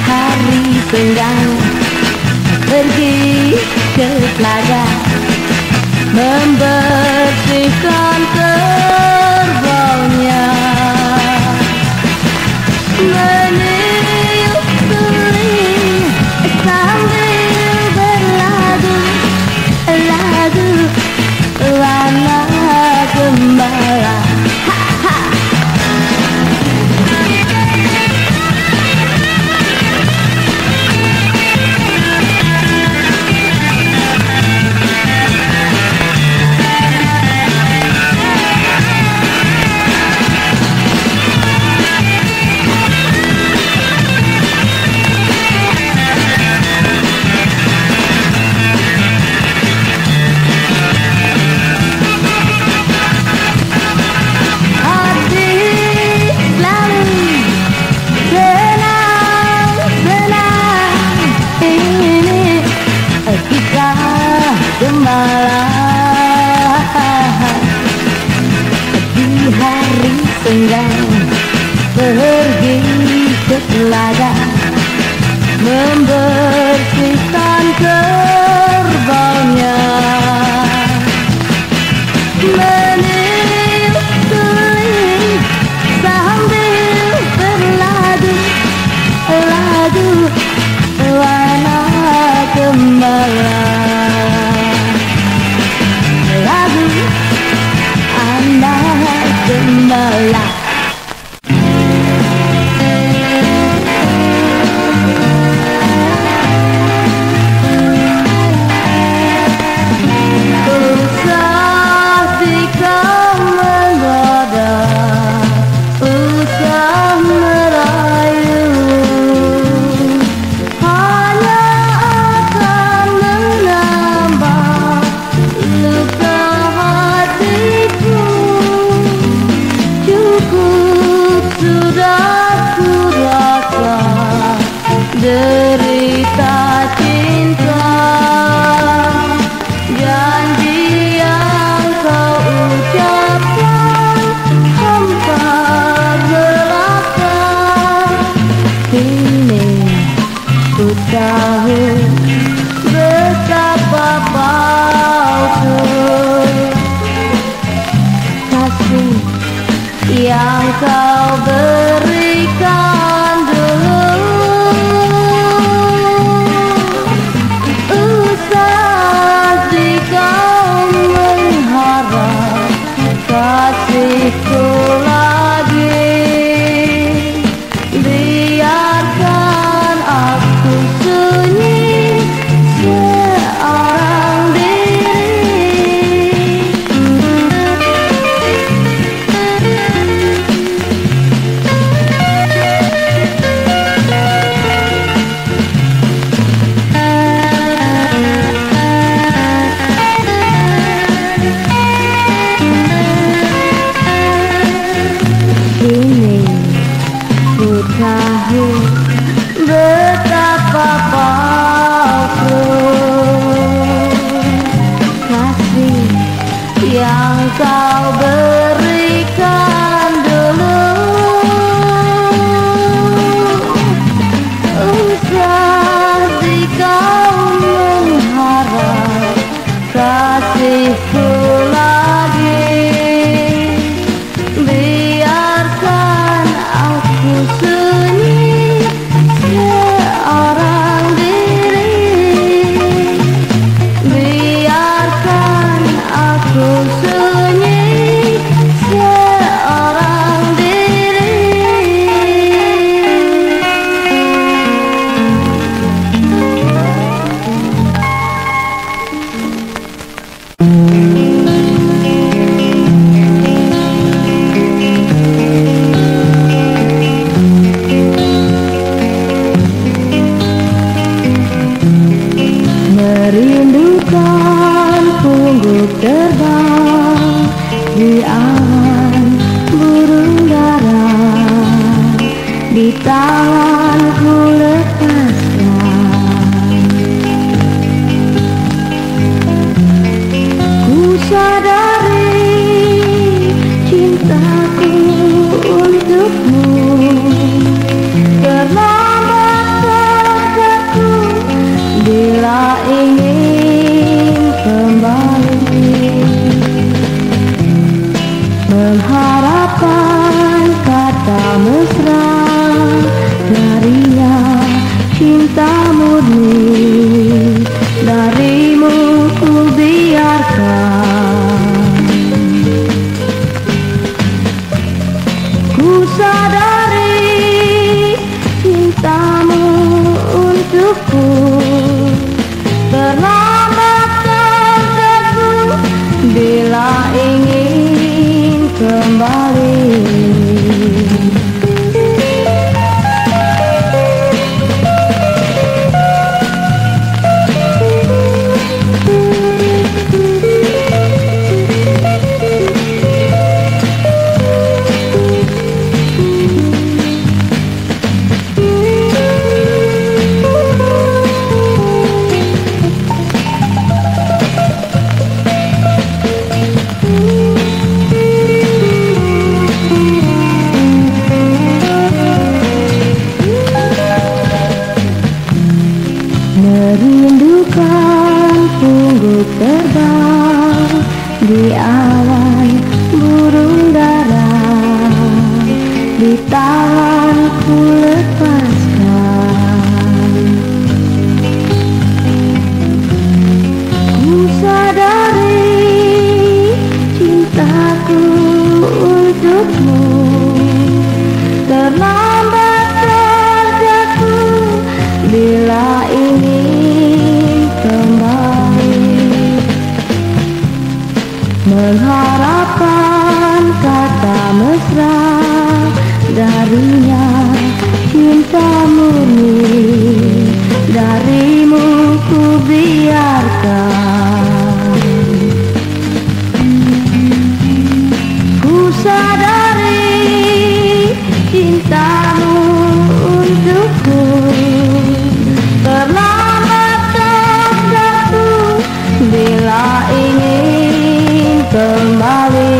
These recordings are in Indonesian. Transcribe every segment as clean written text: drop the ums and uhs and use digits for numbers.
hari senggang pergi ke telaga membersihkan kerbaunya, meniup suling sambil berlagu lagu warna gembala. Di hari senggang pergi ke telaga membersihkan kerbaunya, meniup suling sambil berlagu lagu warna gembala. Gembala. Usah jika menggoda, usah merayu, hanya akan menambah luka hatiku. Cukup sudah ku rasa derita cinta, janji yang kau ucapkan hampa belaka. Kini ku tahu betapa palsu kasih yang kau berikan dulu. Usah kau mengharap kasihku lagi, biarkan aku sunyi seorang diri. Kini ku tahu betapa palsu kasih yang kau berikan dulu. Usah kau mengharap kasihku lagi, biarkan aku sunyi seorang diri, biarkan aku sunyi seorang diri. Merindukan pungguk terbang di awan burung dara, di tanganku lepaskan. Ku sadari cintaku untukmu terlambat. awan burung dara, di tanganku lepaskan. Ku sadari cintaku untukmu terlambat terjatuh bila ingin kembali, mengharapkan kata mesra darinya, cinta murni darimu ku biarkan. Ku sadari cintamu untukku terlambat terjatuh bila ingin kembali.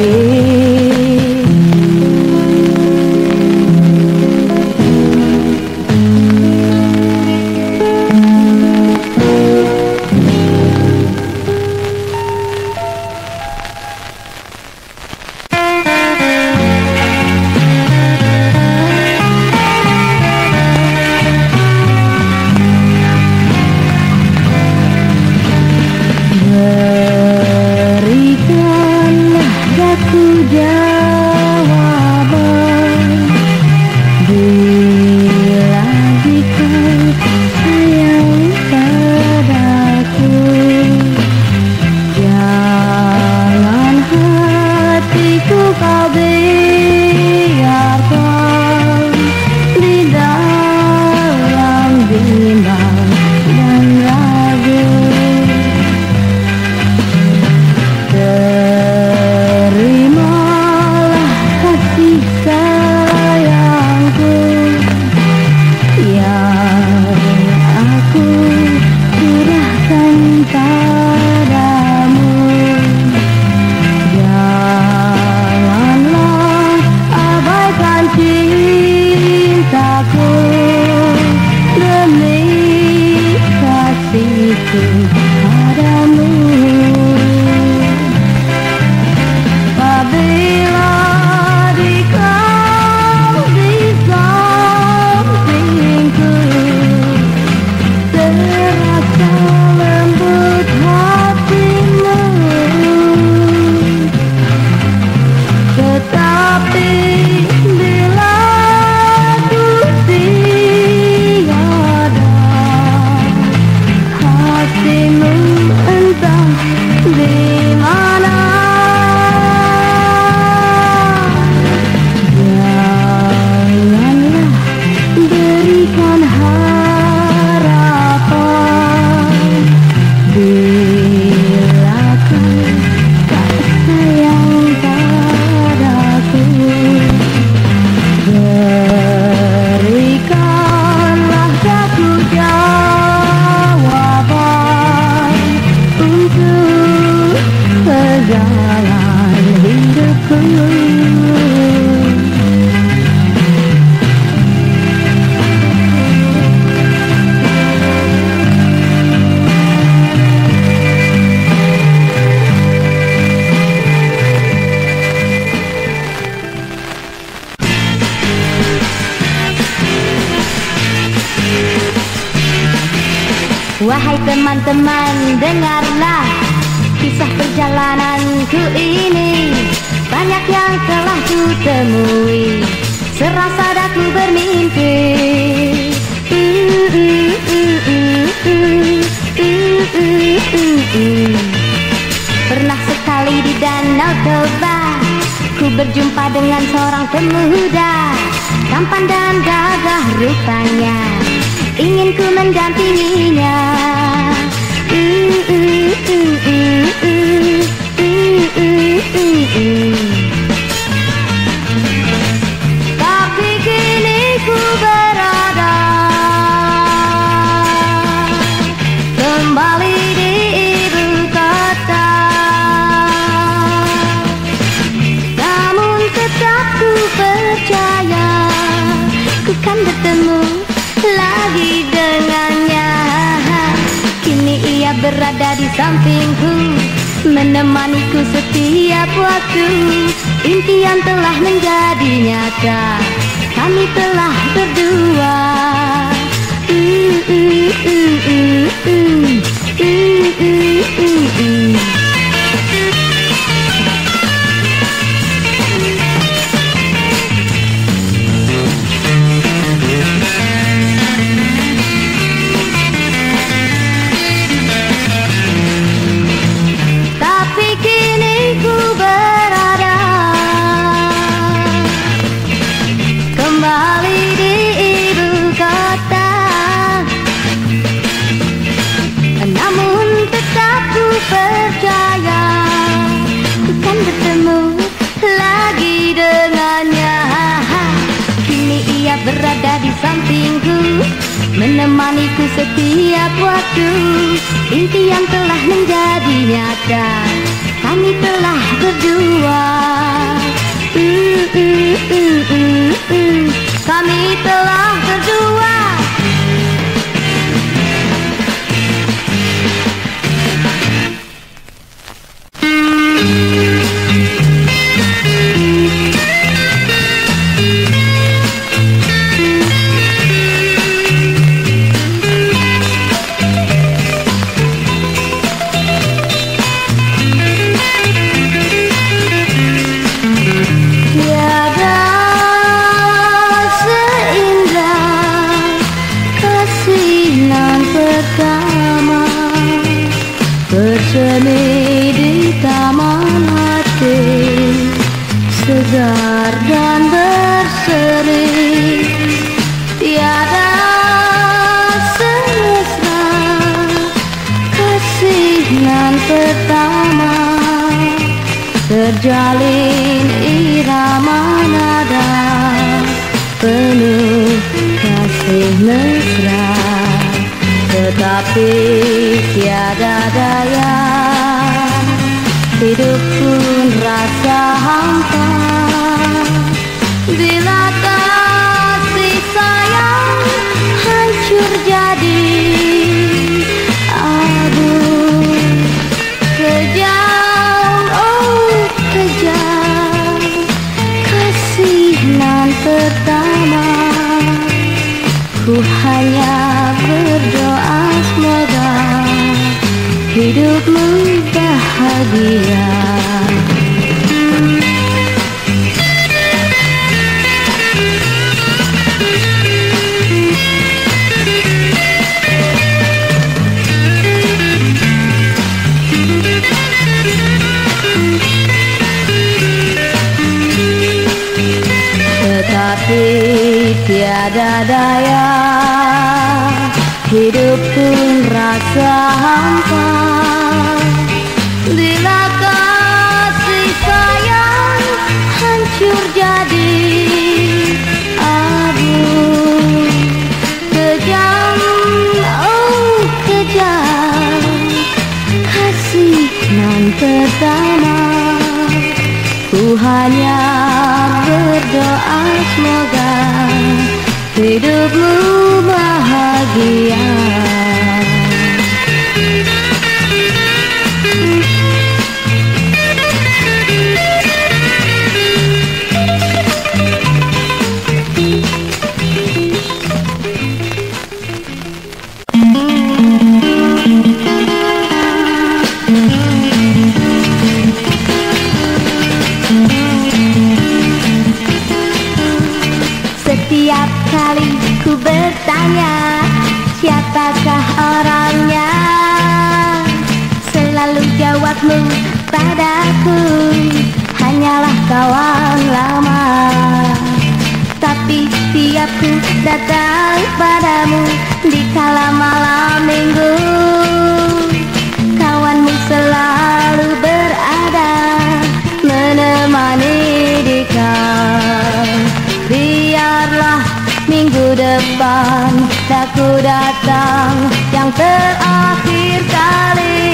Berikanlah daku jawaban bila dikau sayang padaku. Jangan hatiku kau biarkan di dalam bimbang dan ragu. Terimalah kasih sayangku yang aku curahkan padamu. Janganlah abaikan cintaku demi kasihku padamu. Apabila dikau di sampingku, terasa lembut hatimu. Tetapi bila ku tiada, hatimu entah di mana. Janganlah berikan harapan bila kau tak sayang padaku. Berikanlah daku jawaban untuk perjalanan hidupku. Wahai teman-teman, dengarlah kisah perjalananku ini. Banyak yang telah ku temui, serasa daku bermimpi. Pernah sekali di Danau Toba, ku berjumpa dengan seorang pemuda, tampan dan gagah rupanya, ingin ku mendampinginya. Tapi kini ku berada kembali di ibu kota. Namun tetap ku percaya ku kan bertemu lagi dengannya. Kini ia berada di sampingku, menemaniku setiap waktu. Impian telah menjadi nyata, kami telah berdua. Tapi kini ku berada kembali di ibu kota, namun tetap ku percaya ku kan bertemu lagi dengannya. Kini ia berada di sampingku, menemaniku setiap waktu. Impian telah menjadi nyata, kami telah berdua. Kami telah berdua. Tiada seindah kasih nan pertama bersemi di taman hati, segar dan berseri. Tiada semesra kasih nan pertama terjalin irama nada penuh kasih mesra. Tetapi tiada daya, hidup pun rasa hampa bila kasih sayang hancur jadi abu. Kejam, oh kejam kasih nan pertama. Ku hanya berdoa semoga hidupmu bahagia. Tetapi tiada daya, hidup pun rasa hampa bila kasih sayang hancur jadi abu. Kejam, oh kejam kasih nan pertama. Ku hanya berdoa semoga hidupmu bahagia. Setiap kali ku bertanya siapakah orangnya, selalu jawabmu padaku hanyalah kawan lama. Tapi tiap ku datang padamu di kala malam minggu, kawanmu selalu berada menemani di kau. Biarlah minggu depan aku datang yang terakhir kali.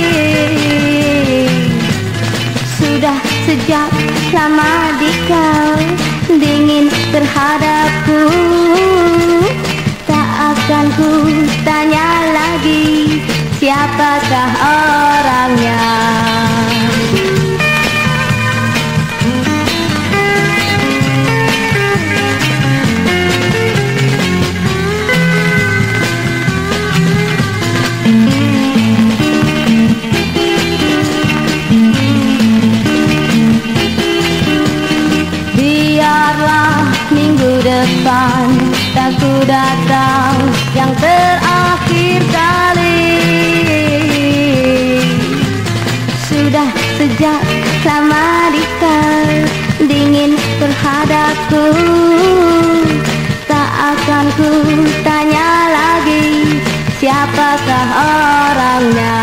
Sudah sejak lama di kau dingin terhadapku, tak akan ku tanya lagi siapakah orangnya. tak ku datang yang terakhir kali. Sudah sejak lama dikau dingin terhadapku, tak akan ku tanya lagi siapakah orangnya.